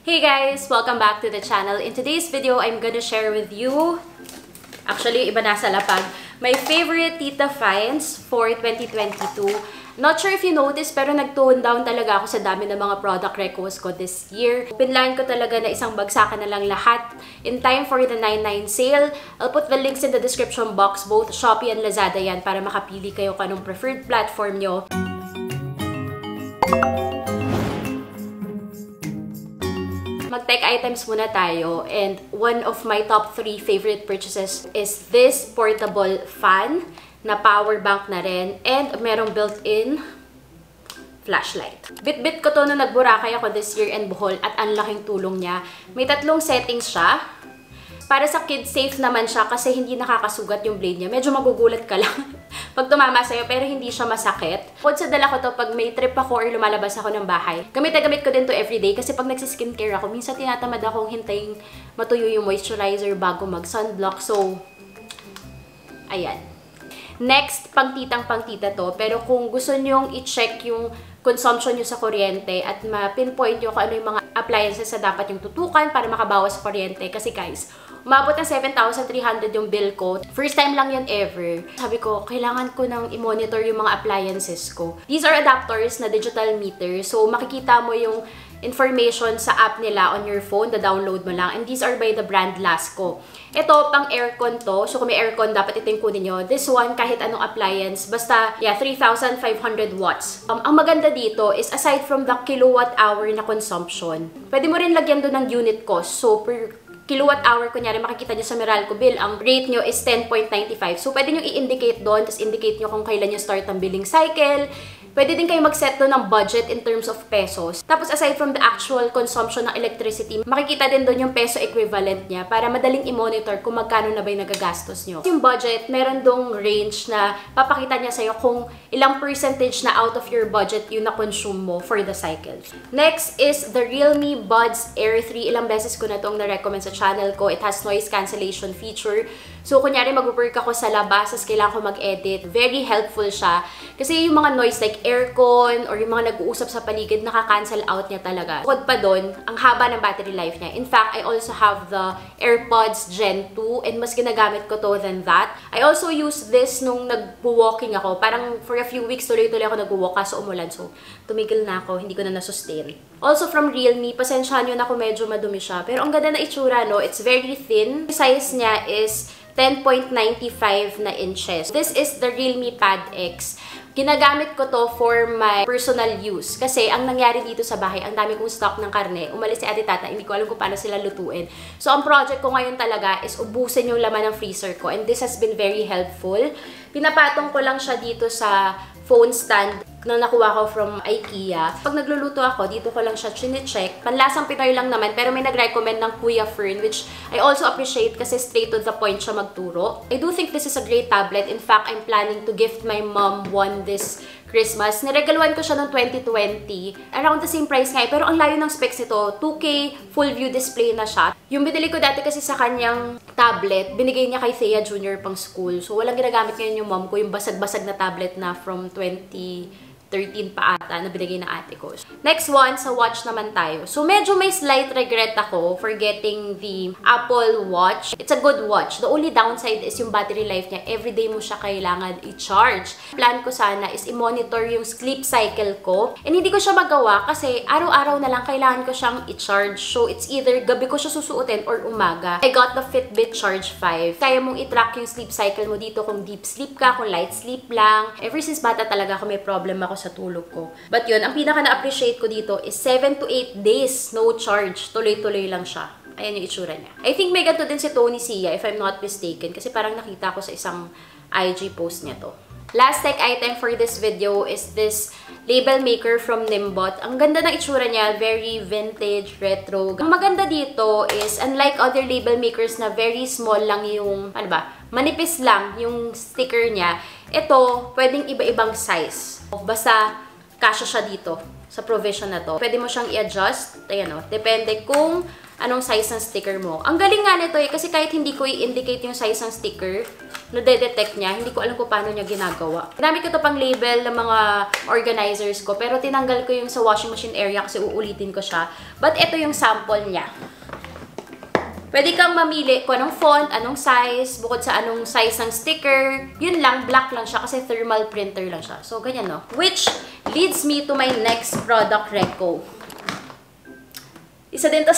Hey guys! Welcome back to the channel. In today's video, I'm gonna share with you, actually, iba nasa lapag, my favorite Tita finds for 2022. Not sure if you noticed, pero nag-tone down talaga ako sa dami ng mga product requests ko this year. Pinlan ko talaga na isang bagsakan na lang lahat in time for the 9/9 sale. I'll put the links in the description box, both Shopee and Lazada yan, para makapili kayo kung anong preferred platform nyo. Mag-tech items muna tayo, and one of my top 3 favorite purchases is this portable fan na power bank na rin, and merong built-in flashlight. Bit-bit ko to nung nag-Boracay ako this year in Bohol at ang laking tulong niya. May 3 settings siya. Para sa kids, safe naman siya kasi hindi nakakasugat yung blade niya. Medyo magugulat ka lang pag tumama sa'yo, pero hindi siya masakit. Bukod sa dala ko to pag may trip ako or lumalabas ako ng bahay. Gamit na gamit ko din to everyday kasi pag nagsiskincare ako, minsan tinatamad akong hintayin matuyo yung moisturizer bago mag-sunblock. So, ayan. Next, pang-tita to. Pero kung gusto nyong i-check yung consumption nyo sa kuryente at ma-pinpoint nyo kung ano yung mga appliances na dapat yung tutukan para makabawas sa kuryente. Kasi guys, umabot ng 7,300 yung bill ko. First time lang yan ever. Sabi ko, kailangan ko nang i-monitor yung mga appliances ko. These are adapters na digital meter. So, makikita mo yung information sa app nila on your phone, download mo lang. And these are by the brand Lasco. Ito, pang aircon to. So, kung may aircon, dapat ito yung kunin nyo. This one, kahit anong appliance, basta, yeah, 3,500 watts. Ang maganda dito is, aside from the kilowatt hour na consumption, pwede mo rin lagyan doon ng unit cost. So, per kilowatt hour, kunyari, makikita nyo sa Meralco bill, ang rate nyo is 10.95. So, pwede nyo i-indicate doon, tapos indicate nyo kung kailan nyo start ang billing cycle. Pwede din kayo mag-set doon ng budget in terms of pesos. Tapos, aside from the actual consumption ng electricity, makikita din doon yung peso equivalent niya para madaling i-monitor kung magkano na ba yung nagagastos nyo. Yung budget, meron dong range na papakita niya sa'yo kung ilang percentage na out of your budget yung na-consume mo for the cycle. Next is the Realme Buds Air 3. Ilang beses ko na itong na-recommend sa channel ko. It has noise cancellation feature. So, kunyari mag-work ako sa labas, as kailangan ko mag-edit, very helpful siya. Kasi yung mga noise like aircon or yung mga nag-uusap sa paligid, nakaka-cancel out niya talaga. Bukod pa doon, ang haba ng battery life niya. In fact, I also have the AirPods Gen 2 and mas ginagamit ko to than that. I also use this nung nag-walking ako. Parang for a few weeks, tuloy-tuloy ako nag-walk kaso umulan. So, tumigil na ako. Hindi ko na nasustain. Also from Realme, pasensyahan nyo na kung medyo madumi siya. Pero ang ganda na itsura, no? It's very thin. Size niya is 10.95 na inches. This is the Realme Pad X. Ginagamit ko to for my personal use. Kasi ang nangyari dito sa bahay, ang dami kong stock ng karne. Umalis si Ate Tata, hindi ko alam kung paano sila lutuin. So, ang project ko ngayon talaga is ubusin yung laman ng freezer ko. And this has been very helpful. Pinapatong ko lang siya dito sa phone stand na nakuha ko from IKEA. Pag nagluluto ako, dito ko lang siya chine-check. Panlasang Pinoy lang naman, pero may nag-recommend ng Kuya Fern, which I also appreciate kasi straight to the point siya magturo. I do think this is a great tablet. In fact, I'm planning to gift my mom one this Christmas. Niregaluhan ko siya noong 2020. Around the same price nga, pero ang layo ng specs nito. 2K full view display na siya. Yung binili ko dati kasi sa kanyang tablet, binigay niya kay Thea Jr. pang school. So, walang ginagamit ngayon yung mom ko, yung basag-basag na tablet na from 2013 pa ata na binigay ng ate ko. Next one, sa watch naman tayo. So, medyo may slight regret ako for getting the Apple Watch. It's a good watch. The only downside is yung battery life niya. Everyday mo siya kailangan i-charge. Plan ko sana is i-monitor yung sleep cycle ko. And hindi ko siya magawa kasi araw-araw na lang kailangan ko siyang i-charge. So, it's either gabi ko siya susuotin or umaga. I got the Fitbit Charge 5. Kaya mong i-track yung sleep cycle mo dito kung deep sleep ka, kung light sleep lang. Ever since bata talaga ako may problem ako sa tulog ko. But yun, ang pinaka na-appreciate ko dito is 7 to 8 days no charge. Tuloy-tuloy lang siya. Ayan yung itsura niya. I think may ganito din si Tony Sia, if I'm not mistaken. Kasi parang nakita ko sa isang IG post niya to. Last tech item for this video is this label maker from Nimbot. Ang ganda ng itsura niya, very vintage, retro. Ang maganda dito is, unlike other label makers na very small lang yung, ano ba, manipis lang yung sticker niya, ito, pwedeng iba-ibang size. Basta, kasya siya dito sa provision na to. Pwede mo siyang i-adjust. Ayan o. Depende kung anong size ng sticker mo. Ang galing nga nito eh, kasi kahit hindi ko i-indicate yung size ng sticker, nadedetect niya. Hindi ko alam kung paano niya ginagawa. Ginamit ko to pang label ng mga organizers ko, pero tinanggal ko yung sa washing machine area kasi uulitin ko siya. But ito yung sample niya. Pwede kang mamili kung anong font, anong size, bukod sa anong size ng sticker. Yun lang, black lang siya kasi thermal printer lang siya. So, ganyan, no? Which leads me to my next product reco. Isa din to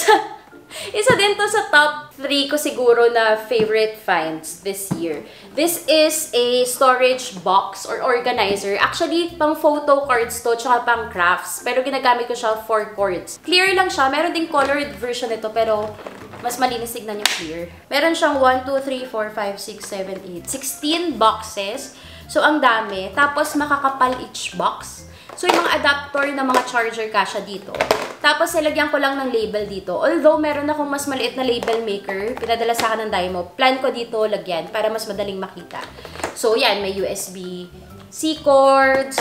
sa top 3 ko siguro na favorite finds this year. This is a storage box or organizer. Actually, pang photo cards to, tsaka pang crafts. Pero ginagamit ko siya for cords. Clear lang siya. Meron ding colored version nito, pero mas malinis tignan yung clear. Meron siyang 1, 2, 3, 4, 5, 6, 7, 8. 16 boxes. So, ang dami. Tapos, makakapal each box. So, yung mga adapter na mga charger kasha dito. Tapos, nilagyan ko lang ng label dito. Although, meron akong mas maliit na label maker. Pinadala sa akin ng Dymo. Plan ko dito lagyan para mas madaling makita. So, yan. May USB-C cords,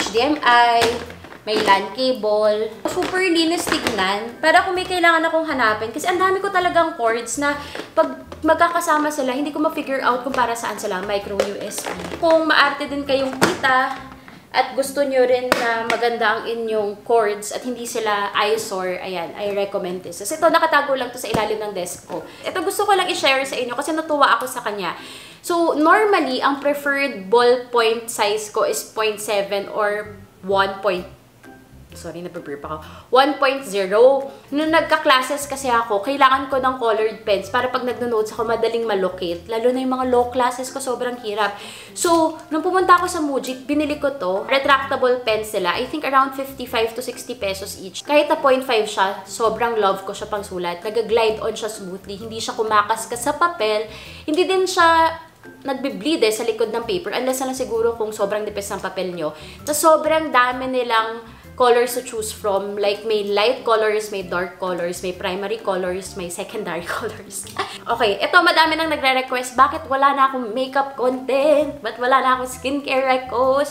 HDMI, may LAN cable. Super linis tignan. Para kung may kailangan akong hanapin. Kasi ang dami ko talagang cords na pag magkakasama sila, hindi ko ma-figure out kung para saan sila. Micro USB. Kung maarte din kayong kita at gusto nyo rin na maganda ang inyong cords at hindi sila eyesore, ayan, I recommend this. Kasi ito, nakatago lang to sa ilalim ng desk ko. Ito gusto ko lang i-share sa inyo kasi natuwa ako sa kanya. So, normally, ang preferred ballpoint size ko is 0.7 or 1.0. Sorry, napaburp ako. 1.0. Nung nagka-classes kasi ako, kailangan ko ng colored pens para pag nagno-notes ako, madaling malocate. Lalo na yung mga low classes ko, sobrang hirap. So, nung pumunta ako sa Muji, binili ko to. Retractable pens sila. I think around 55 to 60 pesos each. Kahit na 0.5 siya, sobrang love ko siya pang sulat. Nag-glide on siya smoothly. Hindi siya kumakaskas sa papel. Hindi din siya nagbe-bleed sa likod ng paper. Unless na lang siguro kung sobrang nipis ng papel nyo. Tapos sobrang dami nilang colors to choose from. Like, may light colors, may dark colors, may primary colors, may secondary colors. Okay, ito, madami nang nagre-request. Bakit wala na akong makeup content? Ba't wala na akong skincare recos?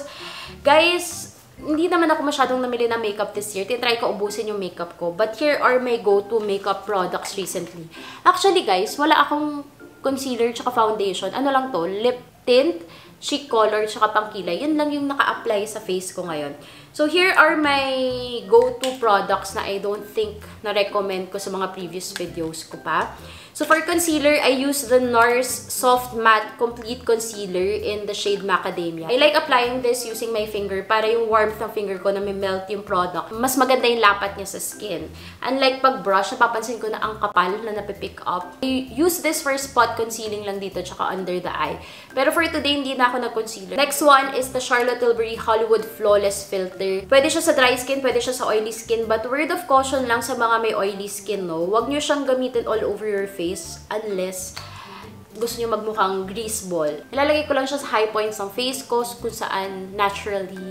Guys, hindi naman ako masyadong namili ng makeup this year. Tinry ko ubusin yung makeup ko. But here are my go-to makeup products recently. Actually, guys, wala akong concealer tsaka foundation. Ano lang to? Lip tint, cheek color, tsaka pangkilay. Yan lang yung naka-apply sa face ko ngayon. So, here are my go-to products na I don't think na-recommend ko sa mga previous videos ko pa. So, for concealer, I use the NARS Soft Matte Complete Concealer in the shade Macadamia. I like applying this using my finger para yung warmth ng finger ko na may melt yung product. Mas maganda yung lapat niya sa skin. Unlike pag brush, napapansin ko na ang kapal na napipick up. I use this for spot concealing lang dito tsaka under the eye. Pero for today, hindi na ako nag-concealer. Next one is the Charlotte Tilbury Hollywood Flawless Filter. Pwede siya sa dry skin, pwede siya sa oily skin. But word of caution lang sa mga may oily skin, no? Huwag nyo siyang gamitin all over your face unless gusto nyo magmukhang grease ball. Nilalagay ko lang siya sa high points ng face ko kung saan naturally,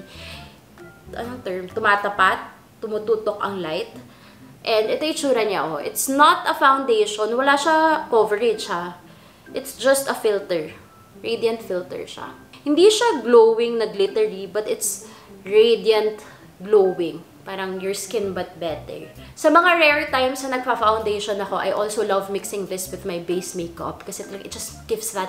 anong term? Tumatapat, tumututok ang light. And ito yung tsura niya, oh. It's not a foundation. Wala siya coverage, ha. It's just a filter. Radiant filter siya. Hindi siya glowing na glittery, but it's radiant glowing. Parang your skin but better. Sa mga rare times na nagpa-foundation ako, I also love mixing this with my base makeup kasi it just gives that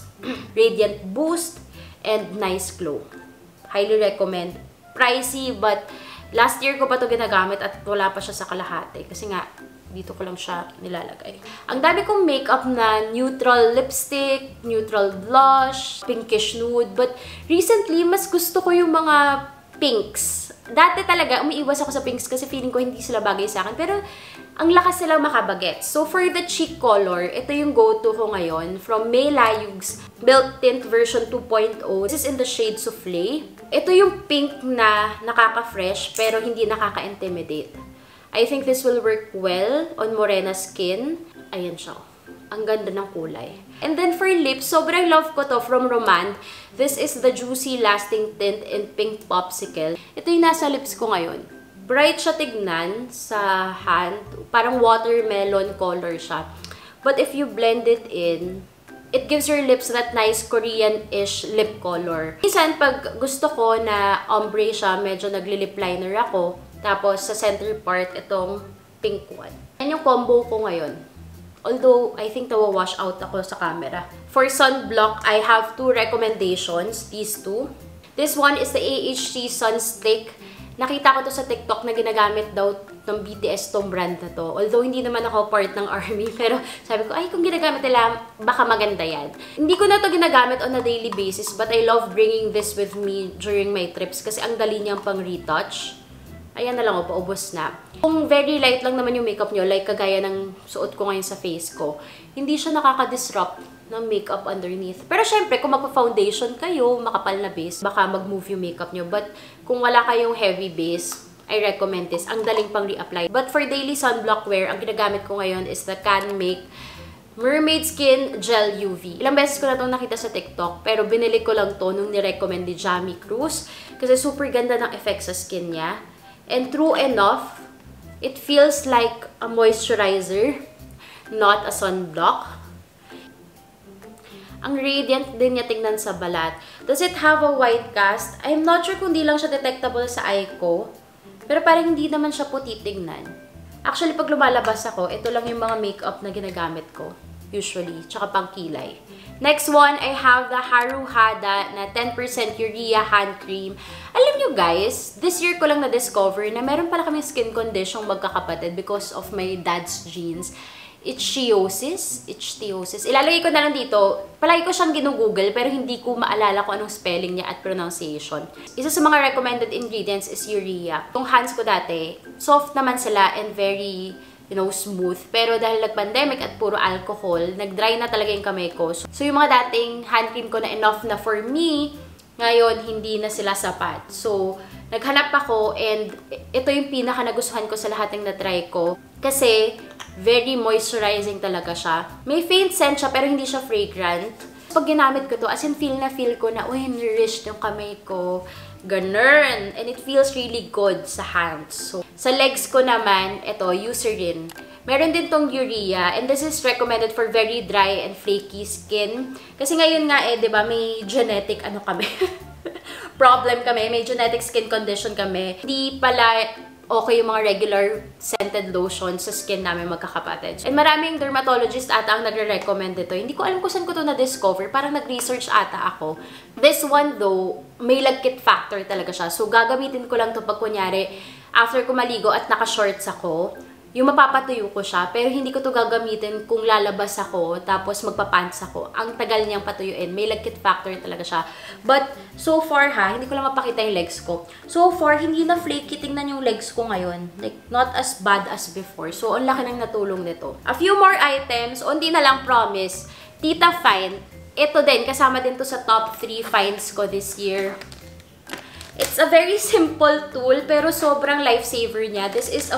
radiant boost and nice glow. Highly recommend. Pricey, but last year ko pa to ginagamit at wala pa siya sa kalahati kasi nga dito ko lang siya nilalagay. Ang dami kong makeup na neutral lipstick, neutral blush, pinkish nude, but recently mas gusto ko yung mga pinks. Dati talaga, umiiwas ako sa pinks kasi feeling ko hindi sila bagay sa akin. Pero, ang lakas silang makabagets. So, for the cheek color, ito yung go-to ko ngayon from May Layug's Milk Tint version 2.0. This is in the shade Soufflé. Ito yung pink na nakaka-fresh pero hindi nakaka-intimidate. I think this will work well on morena skin. Ayan siya. Ang ganda ng kulay. And then for lips, sobrang love ko to from Romand. This is the Juicy Lasting Tint in Pink Popsicle. Ito yung nasa lips ko ngayon. Bright siya tignan sa hand. Parang watermelon color siya. But if you blend it in, it gives your lips that nice Korean-ish lip color. Minsan, pag gusto ko na ombre siya, medyo nagli-lip liner ako. Tapos, sa center part, itong pink one. Yan yung combo ko ngayon. Although, I think nawawash out ako sa camera. For sunblock, I have two recommendations. These two. This one is the AHC Sunstick. Nakita ko to sa TikTok na ginagamit daw ng BTS tong brand na to. Although, hindi naman ako part ng ARMY. Pero sabi ko, ay, kung ginagamit nila, baka maganda yan. Hindi ko na to ginagamit on a daily basis. But I love bringing this with me during my trips. Kasi ang dali niyang pang retouch. Ayan na lang o, paubos na. Kung very light lang naman yung makeup nyo, like kagaya ng suot ko ngayon sa face ko, hindi siya nakaka-disrupt ng makeup underneath. Pero syempre, kung magpa-foundation kayo, makapal na base, baka mag-move yung makeup nyo. But kung wala kayong heavy base, I recommend this. Ang daling pang re-apply. But for daily sunblock wear, ang ginagamit ko ngayon is the CanMake Mermaid Skin Gel UV. Ilang beses ko na itong nakita sa TikTok, pero binili ko lang to nung nirecommend ni Jamie Cruz. Kasi super ganda ng effect sa skin niya. And true enough, it feels like a moisturizer, not a sunblock. Ang radiant din niya tingnan sa balat. Does it have a white cast? I'm not sure kung di lang siya detectable sa eye ko. Pero parang hindi naman siya puti tingnan. Actually, pag lumalabas ako, ito lang yung mga makeup na ginagamit ko. Usually. Tsaka pang kilay. Next one, I have the Haru Hada na 10% urea hand cream. Alam nyo guys, this year ko lang na-discover na meron pala kami skin condition magkakapatid because of my dad's genes. Ichthyosis. Ilalagay ko na lang dito. Palagi ko siyang ginugoogle pero hindi ko maalala kung anong spelling niya at pronunciation. Isa sa mga recommended ingredients is urea. Yung hands ko dati, soft naman sila and very, you know, smooth. Pero dahil nag-pandemic at puro alcohol, nag-dry na talaga yung kamay ko. So yung mga dating hand cream ko na enough na for me, ngayon hindi na sila sapat. So naghanap ako and ito yung pinaka nagustuhan ko sa lahat ng na-try ko. Kasi very moisturizing talaga siya. May faint scent siya pero hindi siya fragrant. Pag ginamit ko to, as in feel ko na, uy, nourished yung kamay ko. Ganun. And it feels really good sa hands. So, sa legs ko naman, ito, Eucerin. Meron din tong urea. And this is recommended for very dry and flaky skin. Kasi ngayon nga di ba, may genetic, problem kami. May genetic skin condition kami. Hindi pala okay yung mga regular scented lotion sa skin namin magkakapatid. And maraming dermatologist ata ang nagre-recommend ito. Hindi ko alam kung saan ko ito na-discover. Parang nag-research ata ako. This one though, may lagkit factor talaga siya. So gagamitin ko lang ito pag kunyari, after ko maligo at naka-shorts ako, yung mapapatuyo ko siya, pero hindi ko to gagamitin kung lalabas ako, tapos magpapants ako. Ang tagal niyang patuyuin. May lagkit factor talaga siya. But, so far hindi ko lang mapakita yung legs ko. So far, hindi na flaky tingnan yung legs ko ngayon. Like, not as bad as before. So, ang laki ng natulong nito. A few more items. Hindi na lang promise. Tita Fine. Ito din, kasama din to sa top 3 finds ko this year. It's a very simple tool, pero sobrang lifesaver niya. This is a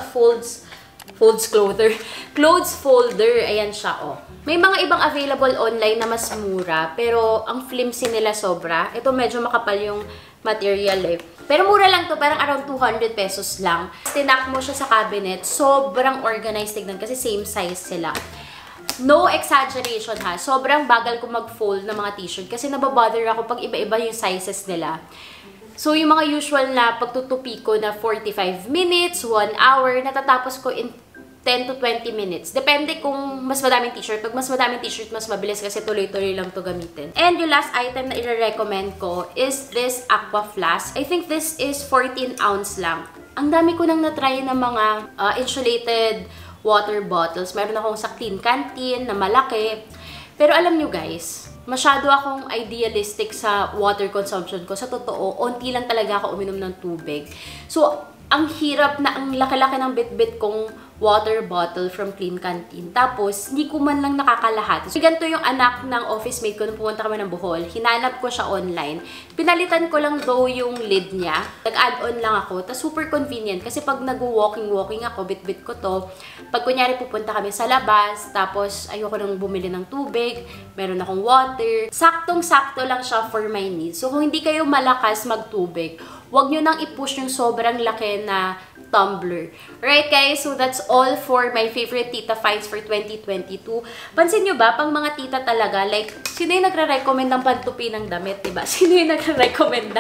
clothes folder. Ayan siya, oh. May mga ibang available online na mas mura, pero ang flimsy nila sobra. Ito medyo makapal yung material Pero mura lang to, parang around 200 pesos lang. Tinak mo siya sa cabinet, sobrang organized tignan kasi same size sila. No exaggeration sobrang bagal ko mag-fold ng mga t-shirt kasi nababother ako pag iba-iba yung sizes nila. So, yung mga usual na pagtutupi ko na 45 minutes, 1 hour, natatapos ko in 10 to 20 minutes. Depende kung mas madaming t-shirt. Pag mas madaming t-shirt, mas mabilis kasi tuloy-tuloy lang to gamitin. And yung last item na i-recommend ko is this Aqua Flask. I think this is 14 ounce lang. Ang dami ko nang na-try na mga insulated water bottles. Meron akong sa Clean Canteen na malaki. Pero alam nyo guys, masyado akong idealistic sa water consumption ko. Sa totoo, onti lang talaga ako uminom ng tubig. So, ang hirap na ang laki-laki ng bit-bit kong water bottle from Clean Canteen. Tapos, hindi ko man lang nakakalahat. So, ganito yung anak ng office mate ko nung pumunta kami ng Bohol. Hinanap ko siya online. Pinalitan ko lang daw yung lid niya. Nag-add-on lang ako. Tapos, super convenient. Kasi pag nag-walking ako, bit-bit ko to. Pag kunyari pupunta kami sa labas, tapos ayoko nang bumili ng tubig, meron akong water. Saktong-sakto lang siya for my needs. So, kung hindi kayo malakas magtubig, huwag nyo nang i-push yung sobrang laki na tumbler. Right, guys? So, that's all for my favorite tita finds for 2022. Pansin nyo ba, pang mga tita talaga, like, sino yung nagre-recommend ng pantupi ng damit, diba? Sino yung nagre-recommend ng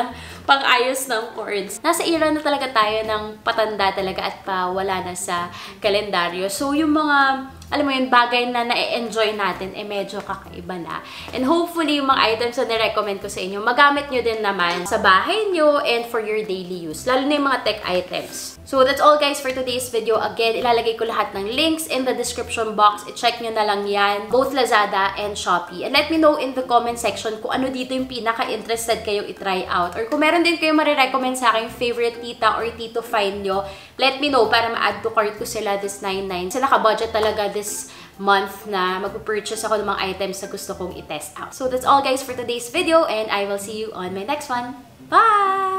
pang-ayos ng cords. Nasa era na talaga tayo ng patanda talaga at wala na sa kalendaryo. So, yung mga, alam mo yun, bagay na na-enjoy natin, medyo kakaiba na. And hopefully, yung mga items na nirecommend ko sa inyo, magamit nyo din naman sa bahay nyo and for your daily use. Lalo na yung mga tech items. So, that's all guys for today's video. Again, ilalagay ko lahat ng links in the description box. I-check nyo na lang yan. Both Lazada and Shopee. And let me know in the comment section kung ano dito yung pinaka-interested kayo i-try out. Or kung meron din kayo marirecommend sa akin favorite tita or tito find nyo, let me know para ma-add to cart ko sila this 99. Kasi naka-budget talaga this month na mag-purchase ako ng mga items na gusto kong i-test out. So, that's all guys for today's video and I will see you on my next one. Bye!